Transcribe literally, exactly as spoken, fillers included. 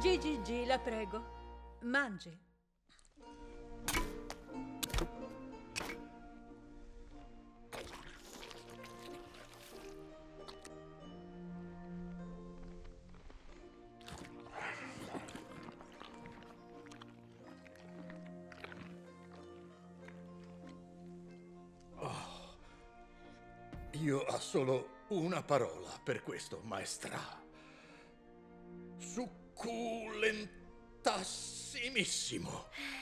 Gigi, la prego, mangi. Io ho solo una parola per questo, maestra. Succulentassimissimo.